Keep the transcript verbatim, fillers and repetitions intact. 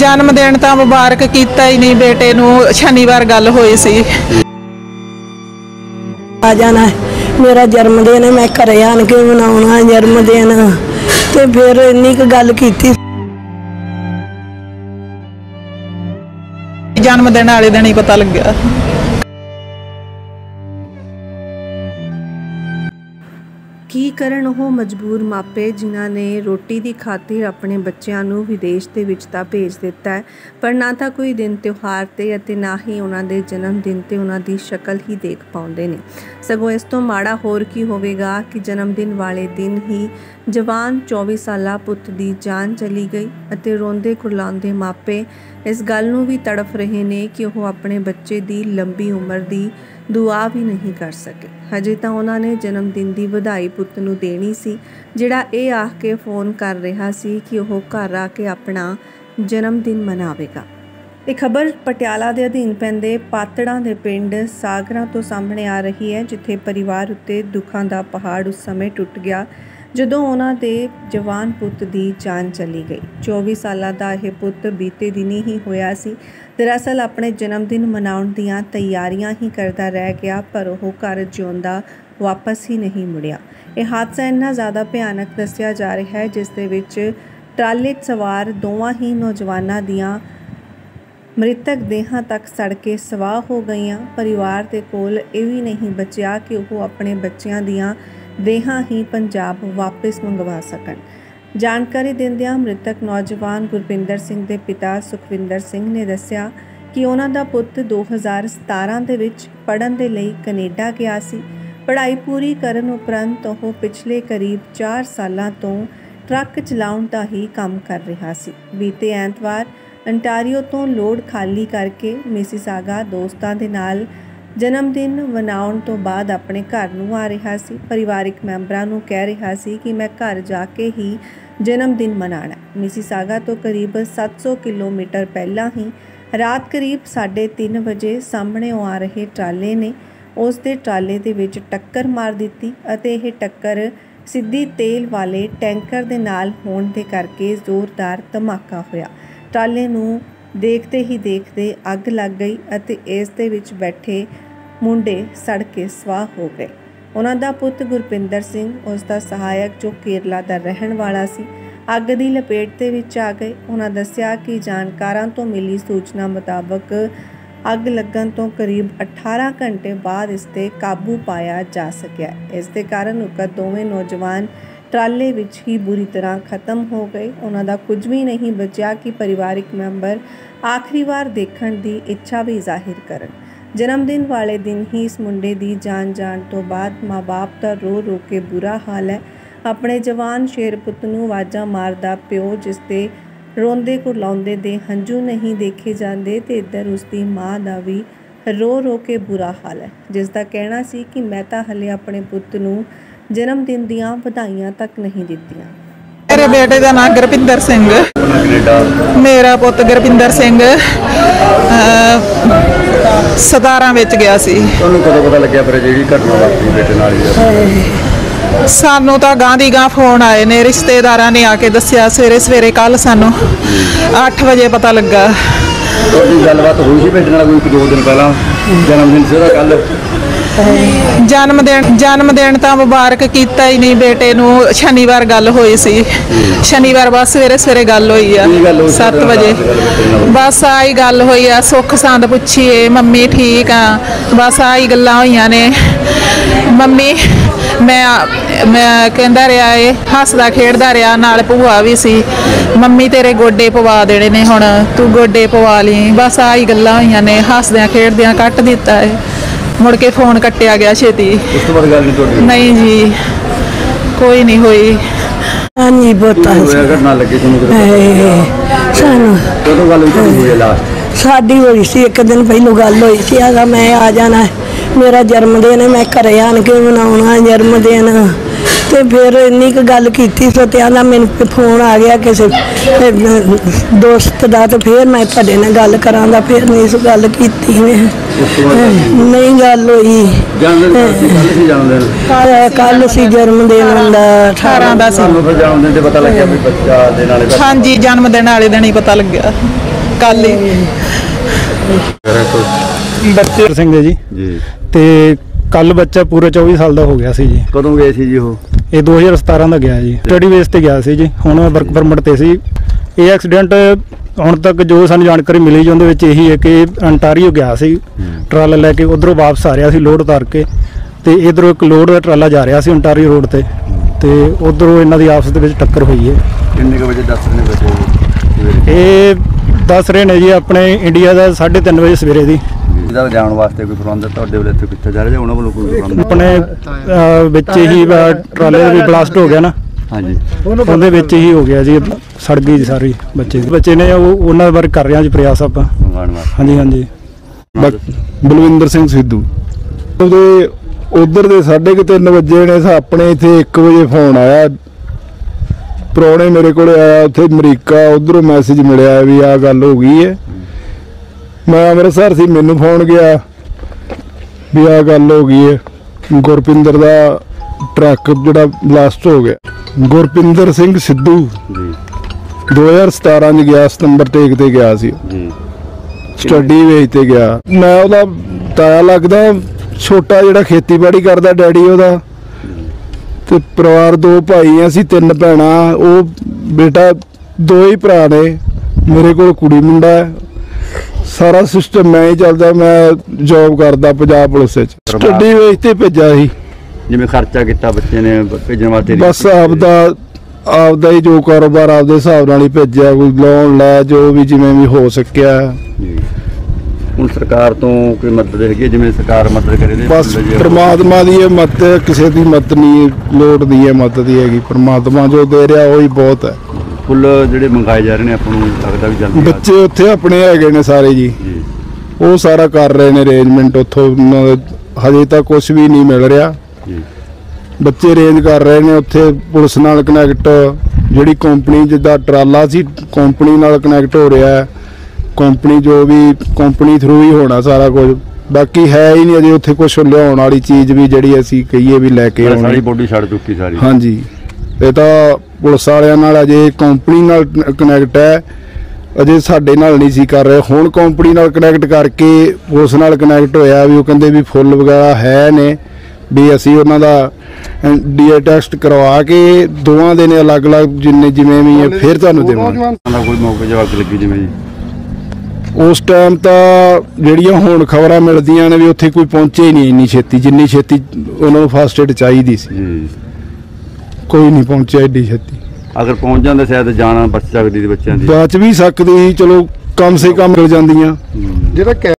जन्म दिन तो मुबारक किया ही नहीं, बेटे नू शनिवार गल होई सी। आ जाना है मेरा जन्मदिन है, मैं घरे आन के मनाउणा जन्मदिन, ते फिर इन्नी क गल कीती। जन्मदिन वाले दिन ही पता लग्या। ਕੀ ਕਰਨ ਉਹ ਮਜਬੂਰ ਮਾਪੇ ਜਿਨ੍ਹਾਂ ਨੇ ਰੋਟੀ ਦੀ ਖਾਤਰ ਆਪਣੇ ਬੱਚਿਆਂ ਨੂੰ ਵਿਦੇਸ਼ ਦੇ ਵਿੱਚ ਤਾਂ ਭੇਜ ਦਿੱਤਾ ਹੈ, ਪਰ ਨਾ ਤਾਂ ਕੋਈ ਦਿਨ ਤਿਉਹਾਰ 'ਤੇ ਅਤੇ ਨਾ ਹੀ ਉਹਨਾਂ ਦੇ ਜਨਮ ਦਿਨ 'ਤੇ ਉਹਨਾਂ ਦੀ ਸ਼ਕਲ ਹੀ ਦੇਖ ਪਾਉਂਦੇ ਨੇ। ਸਗੋਂ ਇਸ ਤੋਂ ਮਾੜਾ ਹੋਰ ਕੀ ਹੋਵੇਗਾ ਕਿ ਜਨਮ ਦਿਨ ਵਾਲੇ ਦਿਨ ਹੀ ਜਵਾਨ ਚੌਵੀ ਸਾਲਾ ਪੁੱਤ ਦੀ ਜਾਨ ਚਲੀ ਗਈ ਅਤੇ ਰੋਂਦੇ ਕੁਰਲਾਉਂਦੇ ਮਾਪੇ ਇਸ ਗੱਲ ਨੂੰ ਵੀ ਤੜਫ ਰਹੇ ਨੇ ਕਿ ਉਹ ਆਪਣੇ ਬੱਚੇ ਦੀ ਲੰਬੀ ਉਮਰ ਦੀ ਦੁਆ ਵੀ नहीं कर सके। हजे तो उन्होंने जन्मदिन की बधाई पुत नूं देनी सी, जिहड़ा ये आख के फोन कर रहा सी कि वह घर आके अपना जन्मदिन मनावेगा। ये खबर पटियाला के अधीन पैंदे पातड़ा के पिंड सागरा तो सामने आ रही है, जिथे परिवार उत्ते दुखों का पहाड़ उस समय टुट गया जदों उन्हां दे जवान पुत की जान चली गई। चौबी साल का यह पुत बीते दिन ही होया सी। दरअसल अपने जन्मदिन मनाउण दीआं तैयारियां ही करता रह गया, पर वह घर जिउंदा वापस ही नहीं मुड़िया। यह हादसा इन्ना ज़्यादा भयानक दस्सिया जा रहा है, जिस दे विच ट्राले सवार दोवां ही नौजवानां दीआं मृतक देहां तक सड़ के सवाह हो गईयां। परिवार दे कोल ये भी नहीं बचिया कि वह अपने बच्चियां दीआं देहां ही पंजाब वापस मंगवा सकन। जानकारी दिंदियां मृतक नौजवान गुरपिंदर सिंह के पिता सुखविंदर सिंह ने दस्सिया कि उन्हां दा पुत्त दो हज़ार सतारह दे विच पढ़न दे लई कनेडा गया सी। पढ़ाई पूरी करन उपरंत ओह पिछले करीब चार सालां तो ट्रक चलाउण दा ही काम कर रहा सी। बीते ऐतवार अंटारियो तो लोड खाली करके मिसिसागा दोस्तां दे नाल जन्मदिन मनाउण तो बाद अपने घर नूं आ रहा सी। परिवारिक मैंबरां नूं कह रहा सी कि मैं घर जाके ही जन्मदिन मनाना। मिसिसागा तो करीब सत्त सौ किलोमीटर पहला ही रात करीब साढ़े तीन बजे सामने आ रहे ट्राले ने उस दे ट्राले दे विच टक्कर मार दित्ती अते यह टक्कर सिद्धी तेल वाले टैंकर दे नाल होण दे करके जोरदार धमाका होया। ट्राले नूं देखते ही देखते अग लग गई अते इस दे विच बैठे मुंडे सड़ के स्वाह हो गए। उन्हां दा पुत्त गुरपिंदर सिंह उसका सहायक जो केरला दा रहण वाला सी अग दी लपेट दे विच आ गए। उन्हां दस्सिया कि जानकारां तो मिली सूचना मुताबक अग लगन तो करीब अठारह घंटे बाद इस ते काबू पाया जा सकिया। इस दे कारण उकत दोवें नौजवान ट्राले विच ही बुरी तरह खत्म हो गए। उन्हां दा कुछ भी नहीं बचा कि परिवारिक मैंबर आखिरी बार देखण दी इच्छा भी जाहिर करन। जन्मदिन वाले दिन ही इस मुंडे दी जान जाण तो बाद माँ बाप दा रो रो के बुरा हाल है। अपने जवान शेर पुत नूं आवाज़ां मारदा प्यो जिसते रोंदे कुरलाउंदे दे हंझू नहीं देखे जाते, ते इधर उसकी माँ दा भी रो रो के बुरा हाल है, जिसका कहना सी कि मैं तां हले अपने पुत नूं जन्मदिन दियां बधाइयां तक नहीं दित्तियां। मेरे बेटे का नाम गुरपिंदर सिंह, मेरा पुत गुरपिंदर सिंह सतारा विच गया सी। ਤੁਹਾਨੂੰ ਕਦੋਂ ਪਤਾ ਲੱਗਿਆ ਫਿਰ ਜਿਹੜੀ ਘਟਨਾ ਵਾਪਰੀ ਬੇਟੇ ਨਾਲ ਹੀ? सानू तो गां दी गां फोन आए ने, रिश्तेदारां ने आके दस्सिया सवेरे सवेरे कल सानू अठ बजे पता लगा। ਤੁਹਾਡੀ ਗੱਲਬਾਤ ਹੋਈ ਸੀ ਬੇਟੇ ਨਾਲ ਕੋਈ दो दिन पहला? जन्मदिन ਸੀ ਉਹਦਾ ਕੱਲ? जन्मदिन जन्मदिन तो मुबारक किया ही नहीं, बेटे नू शनिवार गल होई सी। शनिवार बस सवेरे सवेरे गल होई आ सत्त बजे, बस आई गल होई आ। सुख सांद पुछीए, मम्मी ठीक आ, बस आई गल्लां होईयां ने। मम्मी मैं मैं कहंदा रहा है, हसदा खेडदा रहा, नाल भूआ भी सी। मम्मी तेरे गोडे पवा देने ने, हुण तू गोडे पवा ली। बस आई गल्लां होईयां ने, हसदियां खेडदियां कट दिता है। मुड़ के फोन कट्टिया गया छेती। उस तो बाद गल नहीं टुट गई? नहीं जी, कोई नहीं हुई। हाँ जी बोता घटना लगी सानू कदों गल हुई लास्ट? साडी होई सी एक दिन पहलों गल होई सी, आगा मैं आ जाना है, मेरा जन्मदिन है, मैं घरे आन के मनाउणा जन्मदिन। तो फिर इन्नी क गल कीती सो ते आंदा मैनूं फोन आ गया किसी दोस्त दा, तो फिर मैं तुहाडे नाल गल करां दा फिर नहीं सो गल कीती मैं। नहीं गल होई। कल सी जन्मदिन हुंदा अठारह दा सी। जन्मदिन ते पता लग्या भी बच्चा दे नाल? हाँ जी, जन्मदिन वाले दिन ही पता लग्या। ਕੱਲ ਹੀ ਬੱਚੇ ਸਿੰਘ ਹੈ ਜੀ ਜੀ ਤੇ ਕੱਲ ਬੱਚਾ ਪੂਰਾ ਚੌਵੀ ਸਾਲ ਦਾ ਹੋ ਗਿਆ ਸੀ ਜੀ। ਕਦੋਂ ਗਏ ਸੀ ਜੀ ਉਹ? ਇਹ ਦੋ ਹਜ਼ਾਰ ਸਤਾਰਾਂ ਦਾ ਗਿਆ ਜੀ, ਸਟੱਡੀ ਬੇਸ ਤੇ ਗਿਆ ਸੀ ਜੀ। ਹੁਣ ਵਰਕ ਪਰਮਿਟ ਤੇ ਸੀ। ਇਹ ਐਕਸੀਡੈਂਟ ਹੁਣ ਤੱਕ ਜੋ ਸਾਨੂੰ ਜਾਣਕਾਰੀ ਮਿਲੀ ਜੀ ਉਹਦੇ ਵਿੱਚ ਇਹੀ ਹੈ ਕਿ ਅੰਟਾਰੀਓ ਗਿਆ ਸੀ ਟਰਾਲਾ ਲੈ ਕੇ, ਉਧਰੋਂ ਵਾਪਸ ਆ ਰਿਹਾ ਸੀ ਲੋਡ ਉਤਾਰ ਕੇ, ਤੇ ਇਧਰੋਂ ਇੱਕ ਲੋਡ ਦਾ ਟਰਾਲਾ ਜਾ ਰਿਹਾ ਸੀ ਅੰਟਾਰੀਓ ਰੋਡ ਤੇ, ਤੇ ਉਧਰੋਂ ਇਹਨਾਂ ਦੀ ਆਪਸ ਦੇ ਵਿੱਚ ਟੱਕਰ ਹੋਈ ਹੈ। ਕਿੰਨੇ ਕੁ ਵਜੇ ਦੱਸ ਰਹੇ ਨੇ ਬੱਚੇ? ਇਹ ਦੱਸ ਰਹੇ ਨੇ ਜੀ ਆਪਣੇ ਇੰਡੀਆ ਦਾ ਸਾਢੇ ਤਿੰਨ ਵਜੇ ਸਵੇਰੇ ਦੀ। ਇਹਦਾ ਜਾਣ ਵਾਸਤੇ ਕੋਈ ਪ੍ਰਬੰਧ ਤੁਹਾਡੇ ਵੱਲੋਂ ਇੱਥੇ ਕਿੱਥੇ ਜਾ ਰਿਹਾ ਜਾਂ ਉਹਨਾਂ ਵੱਲੋਂ ਕੋਈ ਪ੍ਰਬੰਧ? ਆਪਣੇ ਅਹ, ਵਿੱਚ ਹੀ ਅਹ, ਟਰਾਲੇ ਦਾ ਵੀ ਬਲਾਸਟ ਹੋ ਗਿਆ ਨਾ, ਹਾਂਜੀ, ਉਹਦੇ ਵਿੱਚ ਹੀ ਹੋ ਗਿਆ ਜੀ, ਸੜ ਗਈ ਜੀ ਸਾਰੀ ਬੱਚੇ ਦੀ। ਬੱਚੇ ਨੇ ਉਹ ਉਹਨਾਂ ਬਾਰੇ ਕਰ ਰਹੇ ਹਾਂ ਜੀ ਪ੍ਰਯਾਸ ਆਪਾਂ। ਮੰਗਾਉਣ ਵਾਸਤੇ। ਹਾਂਜੀ ਹਾਂਜੀ। ਬਲਵਿੰਦਰ ਸਿੰਘ ਸਿੱਧੂ ਉਹਦੇ ਉਧਰ ਦੇ ਸਾਢੇ ਕੁ ਤਿੰਨ ਵਜੇ ਨੇ, ਆਪਣੇ ਇੱਥੇ ਇੱਕ ਵਜੇ ਫੋਨ ਆਇਆ, ਪ੍ਰਾਹੁਣੇ ਮੇਰੇ ਕੋਲ ਆਇਆ ਉੱਥੇ ਅਮਰੀਕਾ, ਉਧਰੋਂ ਮੈਸੇਜ ਮਿਲਿਆ ਵੀ ਆਹ ਗੱਲ ਹੋ ਗਈ ਹੈ। ਮੈਂ ਅੰਮ੍ਰਿਤਸਰ ਸੀ, ਮੈਨੂੰ ਫੋਨ ਗਿਆ ਵੀ ਆਹ ਗੱਲ ਹੋ ਗਈ ਹੈ। ਗੁਰਪਿੰਦਰ ਦਾ ਟਰੱਕ ਜਿਹੜਾ ਬਲਾਸਟ ਹੋ ਗਿਆ। ਗੁਰਪਿੰਦਰ ਸਿੰਘ ਸਿੱਧੂ ਜੀ ਦੋ ਹਜ਼ਾਰ ਸਤਾਰਾਂ ਚ ਗਿਆ, ਸਤੰਬਰ ਟੇਕ ਤੇ ਗਿਆ ਸੀ, ਜੀ ਸਟੱਡੀ ਵੇਚ ਤੇ ਗਿਆ। ਮੈਂ ਉਹਦਾ ਤਾਇਆ ਲੱਗਦਾ, ਛੋਟਾ ਜਿਹੜਾ ਖੇਤੀਬਾੜੀ ਕਰਦਾ ਡੈਡੀ ਉਹਦਾ, ਤੇ ਪਰਿਵਾਰ ਦੋ ਭਾਈ ਅਸੀਂ ਤਿੰਨ ਭੈਣਾਂ, ਉਹ ਬੇਟਾ ਦੋ ਹੀ ਭਰਾ ਨੇ, ਮੇਰੇ ਕੋਲ ਕੁੜੀ ਮੁੰਡਾ ਹੈ। ਸਾਰਾ ਸਿਸਟਮ ਮੈਂ ਹੀ ਚੱਲਦਾ, ਮੈਂ ਜੌਬ ਕਰਦਾ ਪੰਜਾਬ ਪੁਲਿਸ ਵਿੱਚ, ਸਟੱਡੀ ਵੇਚ ਤੇ ਭੇਜਿਆ ਸੀ। ਜਿਵੇਂ ਖਰਚਾ ਕੀਤਾ ਬੱਚੇ ਨੇ ਭੇਜਣ ਵਾਸਤੇ? ਬਸ ਆਪਦਾ ਆਪਦਾ ਹੀ ਜੋ ਕਾਰੋਬਾਰ ਆਪਦੇ ਹਿਸਾਬ ਨਾਲ ਹੀ ਭੇਜਿਆ, ਕੋਈ ਲੋਨ ਲੈ ਜੋ ਵੀ ਜਿਵੇਂ ਵੀ ਹੋ ਸਕਿਆ। ਜੀ ਹੁਣ ਸਰਕਾਰ ਤੋਂ ਕੋਈ ਮਦਦ ਹੈਗੀ ਹੈ? ਜਿਵੇਂ ਸਰਕਾਰ ਮਦਦ ਕਰੇ ਤੇ ਬਸ ਪ੍ਰਮਾਤਮਾ ਦੀ ਇਹ ਮਦਦ, ਕਿਸੇ ਦੀ ਮਦਦ ਨਹੀਂ ਲੋੜ ਦੀ ਹੈ, ਮਦਦ ਦੀ ਹੈਗੀ ਪ੍ਰਮਾਤਮਾ ਜੋ ਦੇ ਰਿਹਾ ਉਹੀ ਬਹੁਤ ਹੈ। ਫੁੱਲ ਜਿਹੜੇ ਮੰਗਾਏ ਜਾ ਰਹੇ ਨੇ ਆਪਾਂ ਨੂੰ ਲੱਗਦਾ ਵੀ ਜਲਦੀ ਬੱਚੇ ਉੱਥੇ ਆਪਣੇ ਹੈਗੇ ਨੇ ਸਾਰੇ ਜੀ, ਜੀ ਉਹ ਸਾਰਾ ਕਰ ਰਹੇ ਨੇ ਅਰੇਂਜਮੈਂਟ ਉੱਥੋਂ। ਉਹਨਾਂ ਦਾ ਹਜੇ ਤੱਕ ਕੁਝ ਵੀ ਨਹੀਂ ਮਿਲ ਰਿਹਾ, ਜੀ ਬੱਚੇ ਅਰੇਂਜ ਕਰ ਰਹੇ ਨੇ ਉੱਥੇ ਪੁਲਿਸ ਨਾਲ ਕਨੈਕਟ, ਜਿਹੜੀ ਕੰਪਨੀ ਜਿੱਦਾਂ ਟਰਾਲਾ ਸੀ ਕੰਪਨੀ ਨਾਲ ਕਨੈਕਟ ਹੋ ਰਿਹਾ ਹੈ, ਕੰਪਨੀ ਜੋ ਵੀ ਕੰਪਨੀ ਥਰੂ ਹੀ ਹੋਣਾ ਸਾਰਾ ਕੁਝ। ਬਾਕੀ ਹੈ ਹੀ ਨਹੀਂ ਅਜੇ ਉੱਥੇ ਕੁਝ ਲਿਆਉਣ ਵਾਲੀ ਚੀਜ਼ ਵੀ ਜਿਹੜੀ ਅਸੀਂ ਕਹੀਏ ਵੀ ਲੈ ਕੇ ਆਉਣੀ। ਸਾਰੀ ਬੋਡੀ ਛੱਡ ਚੁੱਕੀ ਸਾਰੀ? ਹਾਂਜੀ, ਇਹ ਤਾਂ ਪੁਲਿਸ ਵਾਲਿਆਂ ਨਾਲ ਅਜੇ ਕੰਪਨੀ ਨਾਲ ਕਨੈਕਟ ਹੈ, ਅਜੇ ਸਾਡੇ ਨਾਲ ਨਹੀਂ ਸੀ ਕਰ ਰਹੇ। ਹੁਣ ਕੰਪਨੀ ਨਾਲ ਕਨੈਕਟ ਕਰਕੇ ਪੁਲਿਸ ਨਾਲ ਕਨੈਕਟ ਹੋਇਆ ਵੀ ਉਹ ਕਹਿੰਦੇ ਵੀ ਫੁੱਲ ਵਗੈਰਾ ਹੈ ਨੇ, ਵੀ ਅਸੀਂ ਉਹਨਾਂ ਦਾ ਡੀ ਏ ਟੈਸਟ ਕਰਵਾ ਕੇ ਦੋਵਾਂ ਦੇ ਨੇ ਅਲੱਗ-ਅਲੱਗ ਜਿੰਨੇ ਜਿਵੇਂ ਵੀ ਹੈ ਫਿਰ ਤੁਹਾਨੂੰ ਦੇਵਾਂਗੇ। ਕੋਈ ਮੌਕੇ ਜਵਾਬ ਲੱਗੀ ਜਿਵੇਂ ਜੀ ਉਸ ਟਾਈਮ ਤਾਂ ਜਿਹੜੀਆਂ ਹੁਣ ਖਬਰਾਂ ਮਿਲਦੀਆਂ ਨੇ ਵੀ ਉੱਥੇ ਕੋਈ ਪਹੁੰਚੇ ਹੀ ਨਹੀਂ ਇੰਨੀ ਛੇਤੀ, ਜਿੰਨੀ ਛੇਤੀ ਉਹਨਾਂ ਨੂੰ ਫਸਟ ਏਡ ਚਾਹੀਦੀ ਸੀ, ਜੀ ਕੋਈ ਨਹੀਂ ਪਹੁੰਚਿਆ ਏਡੀ ਛੇਤੀ। ਅਗਰ ਪਹੁੰਚ ਜਾਂਦੇ ਸ਼ਾਇਦ ਜਾਨ ਬਚ ਸਕਦੀ ਸੀ ਬੱਚਿਆਂ ਦੀ। ਬਚ ਵੀ ਸਕਦੀ, ਚਲੋ ਕਮ ਸੇ ਕਮ ਮਿਲ ਜਾਂਦੀਆਂ। ਜਿਹੜਾ